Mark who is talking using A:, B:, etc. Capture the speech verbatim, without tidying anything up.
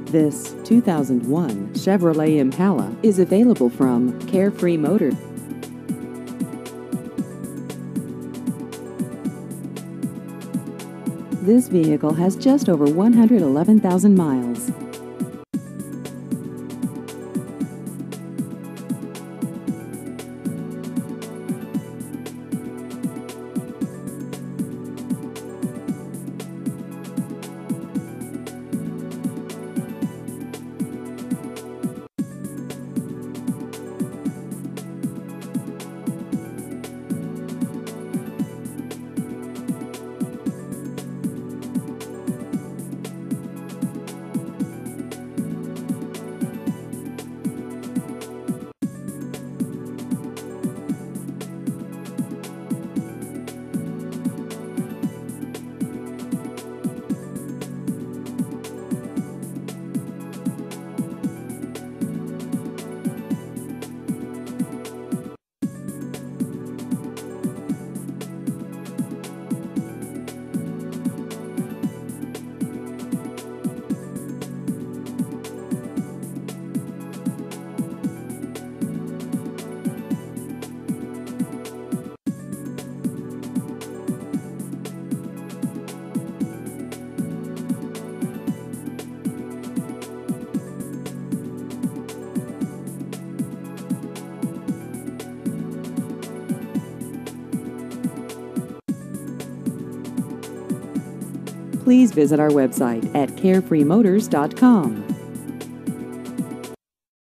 A: This two thousand one Chevrolet Impala is available from Carefree Motors. This vehicle has just over one hundred eleven thousand miles. Please visit our website at carefree motors dot com.